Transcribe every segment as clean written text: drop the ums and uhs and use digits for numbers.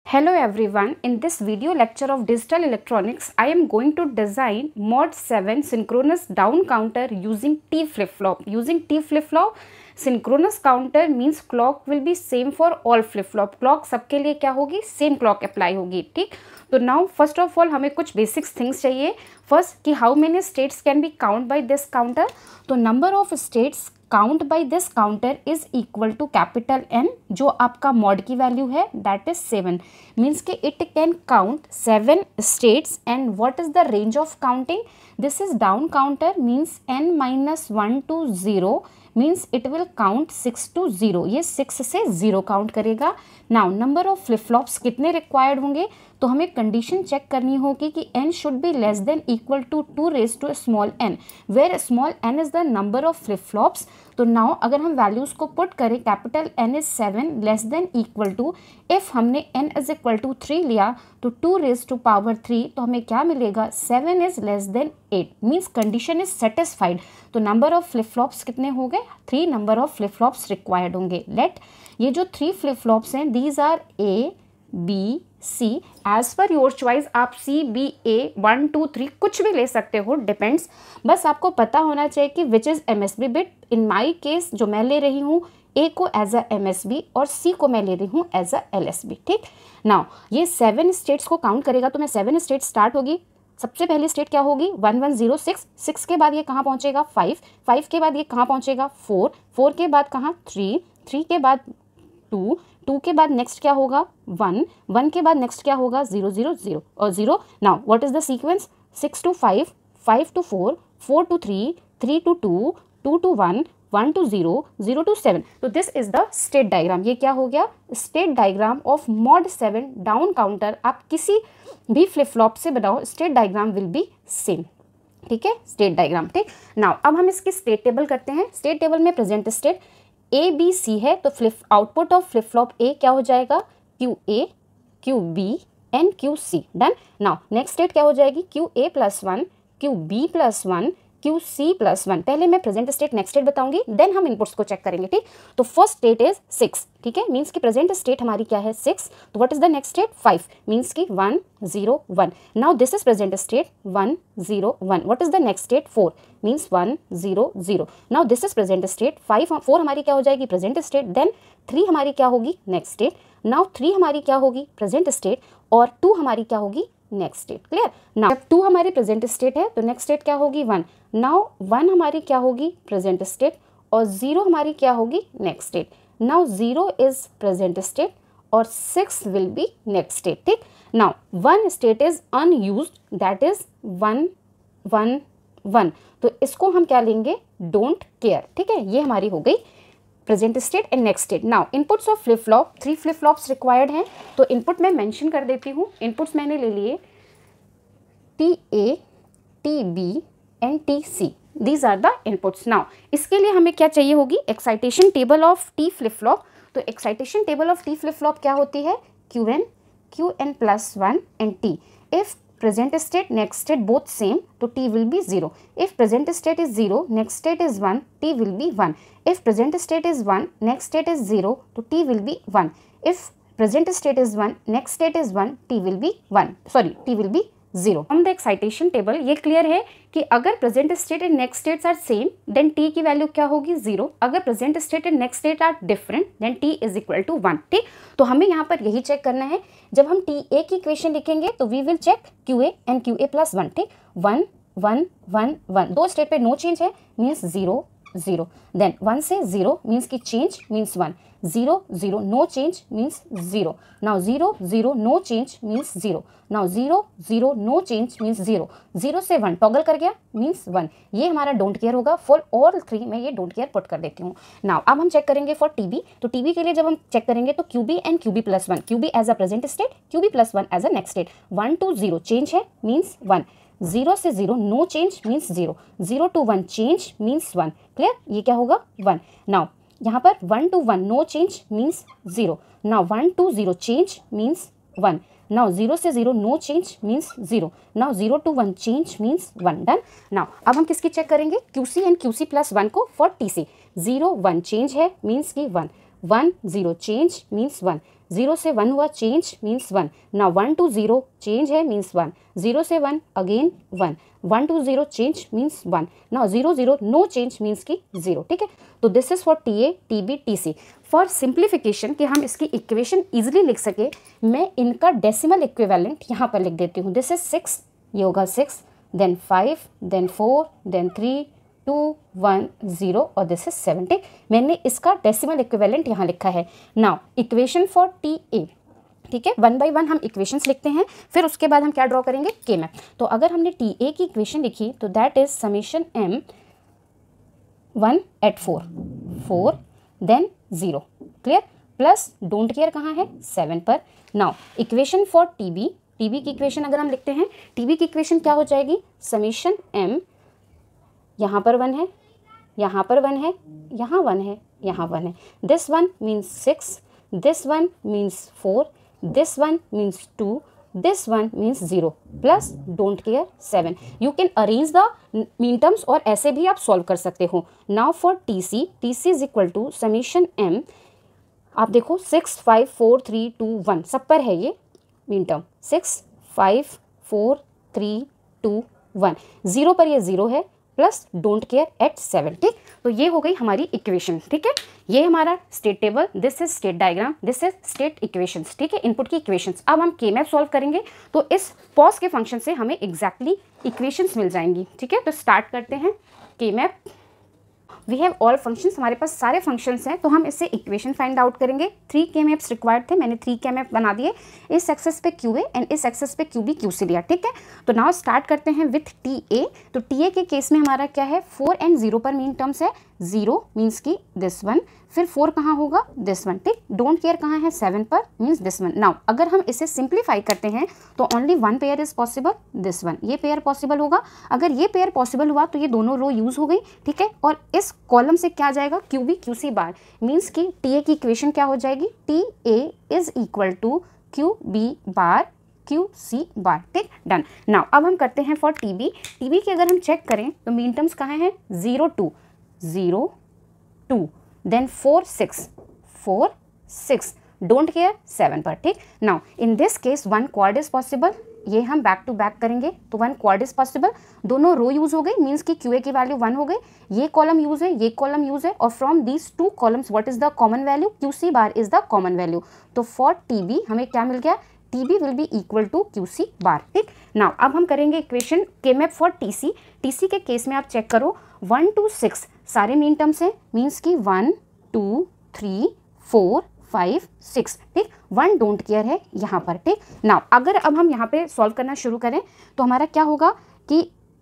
Hello everyone, in this video lecture of digital electronics, I am going to design mod 7 synchronous down counter using T flip-flop. Using T flip-flop, synchronous counter means clock will be same for all flip-flop. Clock सबके लिए क्या होगी? Same clock apply होगी, ठीक? तो now first of all हमें कुछ basic things चाहिए. First कि how many states can be count by this counter? तो number of states count by this counter is equal to capital N, जो आपका मॉड की वैल्यू है दैट इज 7. मीन्स कि it can count 7 states. And what is the range of counting? This is down counter means n-1 to 0 means it will count 6 to 0. ये 6 से 0 count करेगा. Now number of flip flops कितने required होंगे? तो हमें condition check करनी होगी कि n should be less than equal to 2 raised to small n, where small n is the number of flip flops. तो नाउ अगर हम वैल्यूज को पुट करें, capital N is 7 less than equal to, if हमने n is equal to 3 लिया तो 2 raised to power 3, तो हमें क्या मिलेगा? 7 is less than 8 means condition is satisfied. तो नंबर ऑफ फ्लिप फ्लॉप्स कितने हो गए? 3 number of flip flops required होंगे. लेट ये जो 3 फ्लिप फ्लॉप्स हैं these are A, B, C. As per your choice आप C, B, A, 1, 2, 3 कुछ भी ले सकते हो, डिपेंड्स. बस आपको पता होना चाहिए कि which is MSB bit. In my case जो मैं ले रही हूँ A को एज अ MSB और C को मैं ले रही हूँ एज अ LSB. ठीक. नाउ ये 7 स्टेट्स को काउंट करेगा तो मैं 7 स्टेट स्टार्ट होगी. सबसे पहली स्टेट क्या होगी? 1 1 0 6. 6 के बाद ये कहाँ पहुँचेगा? 5. 5 के बाद ये कहाँ पहुँचेगा? 4. 4 के बाद कहाँ? 3. 3 के बाद 2. 2 के बाद नेक्स्ट क्या होगा? 1. 1 के बाद नेक्स्ट क्या होगा? 0 0 0 और 0. Now what is the sequence? 6 to 5, 5 to 4, 4 to 3, 3 to 2, 2 to 1, 1 to 0, 0 to 7. तो this is the state diagram. ये क्या हो गया? State diagram of mod 7 down counter. आप किसी भी फ्लिप फ्लॉप से बनाओ, state diagram will be same. ठीक है, स्टेट डायग्राम. ठीक. नाउ अब हम इसकी स्टेट टेबल करते हैं. स्टेट टेबल में present state A B C है, तो flip output of flip flop A क्या हो जाएगा? QA, QB एंड QC. Done. Now next state क्या हो जाएगी? QA+1, QB+1, QC+1. पहले मैं प्रेजेंट स्टेट नेक्स्ट स्टेट बताऊंगी, देन हम इनपुट्स को चेक करेंगे. ठीक. तो फर्स्ट स्टेट इज 6. ठीक है, मीन्स की प्रेजेंट स्टेट हमारी क्या है? 6. तो what is the next state? 5 means की 1 0 1. Now this is present state 1 0 1. What is the next state? 4 means 1 0 0. Now this is present state. 4 हमारी क्या हो जाएगी? Present state. देन 3 हमारी क्या होगी? Next state. नाउ 3 हमारी क्या होगी? Present state. और 2 हमारी क्या होगी? Next state. क्लियर. नाउ जब 2 हमारी प्रेजेंट स्टेट है तो नेक्स्ट स्टेट क्या होगी? 1. नाउ 1 हमारी क्या होगी? Present state. और 0 हमारी क्या होगी? Next state. Now 0 is present state और 6 विल बी नेक्स्ट स्टेट. ठीक. Now 1 state is unused, that is 1 1 1. तो इसको हम क्या लेंगे? Don't care. ठीक है, ये हमारी हो गई present state and next state. Now inputs of flip flop, 3 flip flops required हैं, तो इनपुट मैं मेंशन कर देती हूँ. इनपुट्स मैंने ले लिए TA, TB and TC. These are the inputs. Now इसके लिए हमें क्या चाहिए होगी? Excitation table of T flip flop. तो excitation table of T flip flop क्या होती है? QN+1 and T. If present state next state both same, तो T will be 0. If present state is 0 next state is 1, T will be 1. If present state is 1 next state is 0, तो T will be 1. If present state is 1 next state is 1, T will be 1. Sorry, T will be 0. From the excitation table ये clear है कि अगर present state and next states are same then T की value क्या होगी? 0. अगर present state and next state are different then T is equal to 1. ठीक. तो हमें यहाँ पर यही चेक करना है. जब हम TA की इक्वेशन लिखेंगे तो we will check QA and QA+1. ठीक. 1 1 1 1. 2 स्टेट पे नो चेंज है मीन्स 0 0. देन 1 से 0 मीन्स की change means 1. 0 0 no change means 0. Now 0 0 no change means 0. Now 0 0 no change means 0. 0 से 1 टॉगल कर गया मीन्स 1. ये हमारा डोंट केयर होगा. फॉर ऑल 3 मैं ये डोंट केयर पुट कर देती हूँ. नाउ अब हम चेक करेंगे फॉर TB. तो TB के लिए जब हम चेक करेंगे तो QB and QB+1. QB as a present state, QB+1 as a next state. 1 to 0 change है मीन्स 1. 0 से 0 no change means 0. 0 to 1 change means 1. Clear. ये क्या होगा? 1. नाउ यहाँ पर 1 to 1 no change means 0. Now 1 to 0 change means 1. Now 0 से 0 no change means 0. Now 0 to 1 change means 1. Done. Now अब हम किसकी चेक करेंगे? QC एंड QC+1 को फॉर TC. 0 1 चेंज है मीन्स की 1. 1 0 चेंज मीन्स 1, 0 से 1 हुआ change means 1, now 1 to 0 change है मीन्स 1, 0 से 1 again 1, 1 to 0 change means 1, now 0 0 no change means की 0, ठीक है। तो this is for TA, TB, TC। For simplification कि हम इसकी इक्वेशन इजिली लिख सके, मैं इनका डेसिमल इक्विवेलेंट यहाँ पर लिख देती हूँ। दिस इज 6, ये होगा 6, देन 5, देन 4, देन 3, 2, 1, 0 और दिस इज 7, ठीक। मैंने इसका डेसिमल इक्विवेलेंट यहाँ लिखा है। नाउ इक्वेशन फॉर TA, ठीक है, 1 by 1 हम इक्वेशंस लिखते हैं, फिर उसके बाद हम क्या ड्रॉ करेंगे, के मैप। तो अगर हमने TA की इक्वेशन लिखी तो that is summation m 1 at 4, 4 then 0, clear, plus don't care कहाँ है, 7 पर। Now equation for TB, TB की इक्वेशन अगर हम लिखते हैं, TB की इक्वेशन क्या हो जाएगी, समेशन m, यहाँ पर 1 है, यहाँ पर 1 है, यहाँ 1 है, यहाँ 1 है, this 1 means 6, this 1 means 4, this 1 means 2, this 1 means 0, plus don't care 7। You can arrange the mean terms और ऐसे भी आप सॉल्व कर सकते हो। Now for TC, TC is equal to summation m, आप देखो 6 5 4 3 2 1 सब पर है ये मीन टर्म, 6 5 4 3 2 1, 0 पर ये 0 है, प्लस डोंट केयर एट 7, ठीक। तो ये हो गई हमारी इक्वेशन, ठीक है। ये हमारा state table, this is state diagram, this is state equations, ठीक है, इनपुट की इक्वेशंस। अब हम के मैप सॉल्व करेंगे तो इस पॉज के फंक्शन से हमें एग्जैक्टली इक्वेशंस मिल जाएंगी, ठीक है। तो स्टार्ट करते हैं K map. We have all functions, हमारे पास सारे फंक्शंस हैं, तो हम इससे इक्वेशन फाइंड आउट करेंगे। 3 के मैप्स रिक्वायर्ड थे, मैंने 3 के मैप बना दिए। इस एक्सेस पे QA एंड इस एक्सेस पे QB QC लिया, ठीक है। तो नाउ स्टार्ट करते हैं विथ TA। तो TA के केस में हमारा क्या है, 4 एंड 0 पर मीन टर्म्स है, 0 मीन्स की दिस 1, फिर 4 कहाँ होगा, दिस 1, ठीक। डोंट केयर कहाँ है, 7 पर मीन्स दिस 1। नाउ अगर हम इसे सिंप्लीफाई करते हैं तो only 1 pair is possible, this 1, ये पेयर पॉसिबल होगा। अगर ये पेयर पॉसिबल हुआ तो ये दोनों रो यूज हो गई, ठीक है। और इस कॉलम से क्या जाएगा, QB QC बार, मीन्स की TA की इक्वेशन क्या हो जाएगी, TA is equal to QB bar QC bar, ठीक, डन। नाउ अब हम करते हैं फॉर TB। TB की अगर हम चेक करें तो मीन टर्म्स कहाँ हैं, 0 2 0 2 देन 4 6 4 6, डोंट केयर 7 पर, ठीक। Now in this case 1 quad is possible, ये हम बैक टू बैक करेंगे तो 1 क्वाड इज पॉसिबल। दोनों रो यूज हो गई, मीन्स की QA की वैल्यू 1 हो गई, ये कॉलम यूज है, ये कॉलम यूज है, और from these 2 columns what is the common value, QC bar is the common value. तो फॉर TB हमें क्या मिल गया, TB will be equal to QC bar, ठीक। नाउ अब हम करेंगे equation K map for TC। TC के केस में आप चेक करो 1 to 6 सारे मीन टर्म्स हैं, मीन्स की 1 2 3 4 5 6, ठीक। 1 डोंट केयर है यहाँ पर, ठीक। नाउ अगर अब हम यहाँ पे सॉल्व करना शुरू करें तो हमारा क्या होगा कि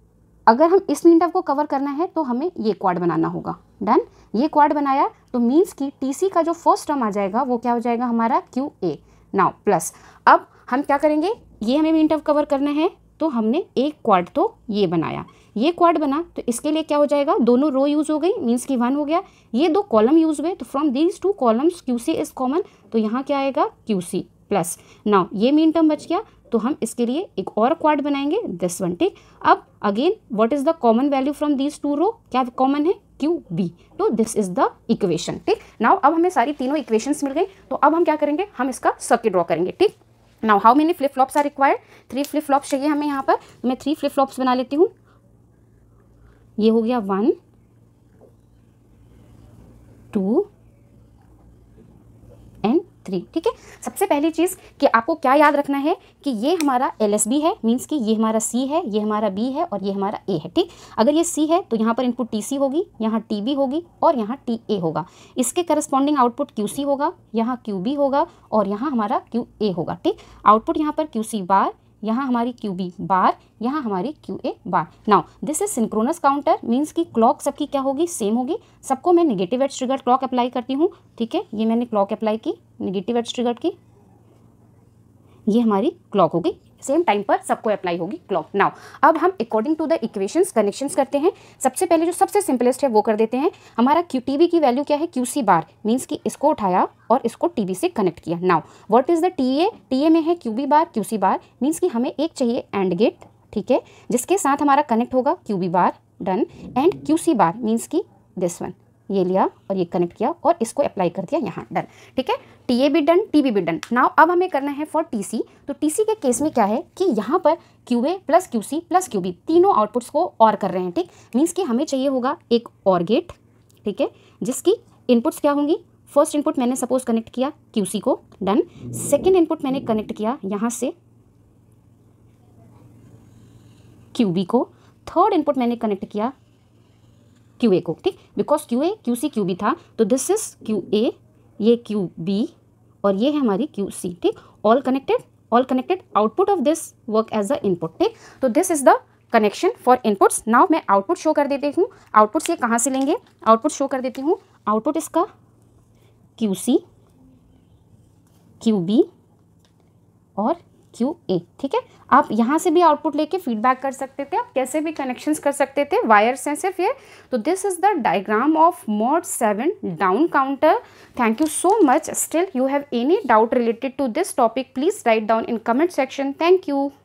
अगर हम इस मीन टर्म को कवर करना है तो हमें ये क्वाड बनाना होगा, डन। ये क्वाड बनाया तो मीन्स की TC का जो फर्स्ट टर्म आ जाएगा वो क्या हो जाएगा, हमारा QA। नाउ प्लस अब हम क्या करेंगे, ये हमें मीन टर्म कवर करना है तो हमने एक क्वाड तो ये बनाया, ये क्वाड बना तो इसके लिए क्या हो जाएगा, दोनों रो यूज हो गई, मीन्स की 1 हो गया, ये 2 कॉलम यूज हुए, तो from these 2 columns QC is common, तो यहाँ क्या आएगा QC प्लस। नाउ ये मीन टर्म बच गया तो हम इसके लिए एक और क्वाड बनाएंगे, दिस 1, ठीक। अब again what is the common value from these 2 row, क्या कॉमन है, QB। तो दिस इज द इक्वेशन, ठीक। नाउ अब हमें सारी तीनों इक्वेशंस मिल गई, तो अब हम क्या करेंगे, हम इसका सर्किट ड्रॉ करेंगे, ठीक। Now how many flip flops are required, 3 flip flops चाहिए हमें यहाँ पर, तो मैं 3 फ्लिप फ्लॉप्स बना लेती हूँ। ये हो गया 1 2 एंड 3, ठीक है। सबसे पहली चीज़ कि आपको क्या याद रखना है कि ये हमारा LSB है, मीन्स कि ये हमारा C है, ये हमारा B है और ये हमारा A है, ठीक। अगर ये C है तो यहाँ पर इनपुट TC होगी, यहाँ TB होगी और यहाँ TA होगा। इसके करस्पॉन्डिंग आउटपुट QC होगा, यहाँ QB होगा और यहाँ हमारा QA होगा, ठीक। आउटपुट यहाँ पर QC बार, यहाँ हमारी QB बार, यहाँ हमारी QA bar. Now this is synchronous counter, means की क्लॉक सबकी क्या होगी, सेम होगी। सबको मैं negative edge trigger clock apply करती हूँ, ठीक है। ये मैंने क्लॉक अप्लाई की, नेगेटिव एज ट्रिगर की, ये हमारी क्लॉक होगी, सेम टाइम पर सबको अप्लाई होगी क्लॉक। नाउ अब हम according to the equations connections करते हैं। सबसे पहले जो सबसे सिंपलेस्ट है वो कर देते हैं। हमारा TB की वैल्यू क्या है, QC बार, मीन्स कि इसको उठाया और इसको TB से कनेक्ट किया। Now what is the TA में है QB bar QC bar, means कि हमें एक चाहिए एंड गेट, ठीक है, जिसके साथ हमारा कनेक्ट होगा QB bar, done, and QC bar means कि दिस 1, ये लिया और ये कनेक्ट किया और इसको अप्लाई कर दिया यहाँ, डन। ठीक है, TA भी डन, TB भी डन। नाउ अब हमें करना है फॉर TC। तो TC के केस में क्या है कि यहाँ पर QA plus QC plus QB तीनों आउटपुट्स को और कर रहे हैं। ठीक, मीन्स कि हमें चाहिए होगा एक और गेट, ठीक है, जिसकी इनपुट्स क्या होंगी। फर्स्ट इनपुट मैंने सपोज कनेक्ट किया QC को, डन। सेकेंड इनपुट मैंने कनेक्ट किया यहाँ से QB को, थर्ड इनपुट मैंने कनेक्ट किया QA को। ठीक, बिकॉज QA QC QB था, तो दिस इज QA, ये QB और ये है हमारी QC। ठीक, all connected, output of this work as a input. ठीक, तो this is the connection for inputs. Now मैं आउटपुट शो कर देती हूँ। आउटपुट्स ये कहाँ से लेंगे, आउटपुट शो कर देती हूँ। आउटपुट इसका QC QB और QA। ठीक है, आप यहाँ से भी आउटपुट लेके फीडबैक कर सकते थे, आप कैसे भी कनेक्शंस कर सकते थे, वायर्स हैं सिर्फ ये। तो this is the diagram of mod 7 down counter. Thank you so much. Still you have any doubt related to this topic, please write down in comment section. Thank you.